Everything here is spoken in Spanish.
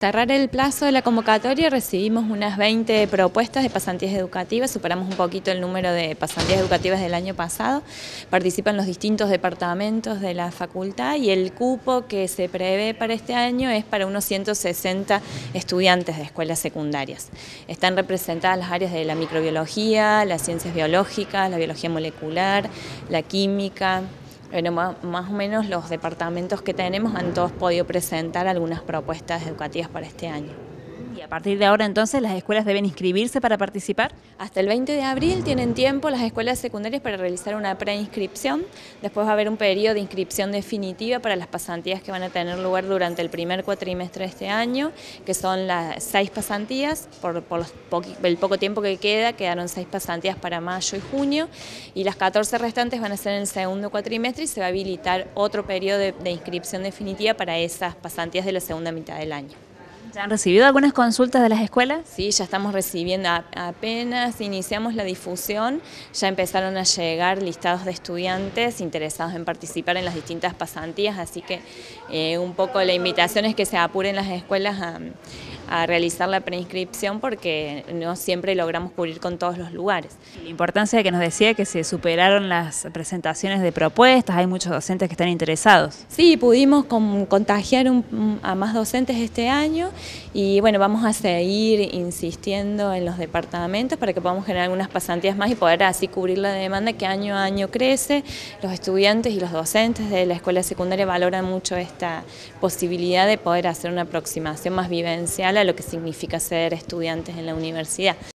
Cerrar el plazo de la convocatoria recibimos unas 20 propuestas de pasantías educativas, superamos un poquito el número de pasantías educativas del año pasado, participan los distintos departamentos de la facultad y el cupo que se prevé para este año es para unos 160 estudiantes de escuelas secundarias. Están representadas las áreas de la microbiología, las ciencias biológicas, la biología molecular, la química. Bueno, más o menos los departamentos que tenemos han todos podido presentar algunas propuestas educativas para este año. Y a partir de ahora entonces las escuelas deben inscribirse para participar. Hasta el 20 de abril tienen tiempo las escuelas secundarias para realizar una preinscripción. Después va a haber un periodo de inscripción definitiva para las pasantías que van a tener lugar durante el primer cuatrimestre de este año, que son las 6 pasantías, por el poco tiempo que quedaron 6 pasantías para mayo y junio, y las 14 restantes van a ser en el segundo cuatrimestre y se va a habilitar otro periodo de inscripción definitiva para esas pasantías de la segunda mitad del año. ¿Ya han recibido algunas consultas de las escuelas? Sí, ya estamos recibiendo, apenas iniciamos la difusión, ya empezaron a llegar listados de estudiantes interesados en participar en las distintas pasantías, así que un poco la invitación es que se apuren las escuelas a realizar la preinscripción porque no siempre logramos cubrir con todos los lugares. La importancia de que nos decía que se superaron las presentaciones de propuestas, hay muchos docentes que están interesados. Sí, pudimos contagiar a más docentes este año y bueno, vamos a seguir insistiendo en los departamentos para que podamos generar algunas pasantías más y poder así cubrir la demanda que año a año crece. Los estudiantes y los docentes de la escuela secundaria valoran mucho esta posibilidad de poder hacer una aproximación más vivencial a lo que significa ser estudiantes en la universidad.